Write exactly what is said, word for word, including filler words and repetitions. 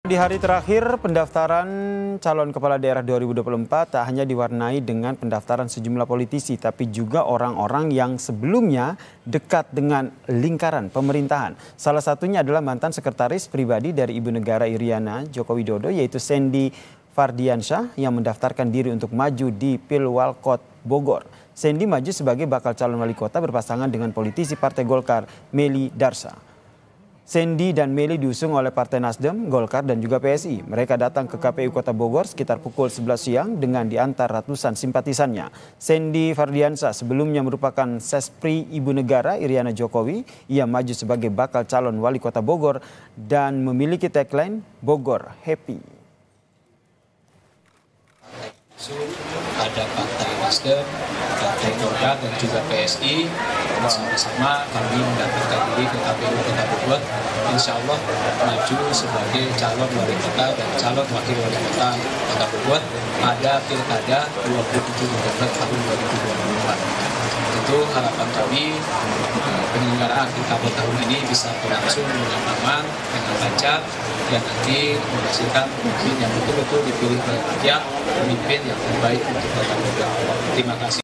Di hari terakhir pendaftaran calon kepala daerah dua ribu dua puluh empat tak hanya diwarnai dengan pendaftaran sejumlah politisi, tapi juga orang-orang yang sebelumnya dekat dengan lingkaran pemerintahan. Salah satunya adalah mantan sekretaris pribadi dari Ibu Negara Iriana Joko Widodo, yaitu Sandy Fardiansyah, yang mendaftarkan diri untuk maju di Pilwalkot Bogor. Sandy maju sebagai bakal calon wali kota berpasangan dengan politisi Partai Golkar Meli Darsah. Sandy dan Meli diusung oleh Partai Nasdem, Golkar, dan juga P S I. Mereka datang ke K P U Kota Bogor sekitar pukul sebelas siang dengan diantar ratusan simpatisannya. Sandy Fardiansyah sebelumnya merupakan sespri Ibu Negara Iriana Jokowi. Ia maju sebagai bakal calon wali kota Bogor dan memiliki tagline Bogor Happy. Ada Partai Nasdem, Partai Golkar, dan juga P S I. Bersama-sama kami mendaftarkan diri ke K P U Kota Bogor, insya Allah maju sebagai calon wali kota dan calon wakil wali kota Kota Bogor pada Pilkada dua puluh tujuh November tahun dua ribu dua puluh empat. Tentu harapan kami penyelenggaraan Pilkada tahun ini bisa berlangsung dengan aman, dengan lancar, dan nanti menghasilkan pemimpin yang betul-betul dipilih oleh rakyat, pemimpin yang terbaik untuk Kota Bogor. Terima kasih.